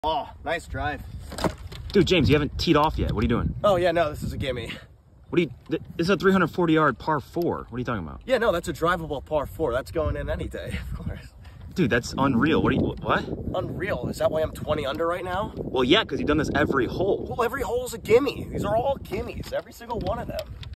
Oh, nice drive. Dude, James, you haven't teed off yet. What are you doing? Oh, yeah, no, this is a gimme. What do you, this is a 340-yard par 4. What are you talking about? Yeah, no, that's a drivable par 4. That's going in any day, of course. Dude, that's unreal. What? Unreal. Is that why I'm 20 under right now? Well, yeah, because you've done this every hole. Well, every hole's a gimme. These are all gimmies, every single one of them.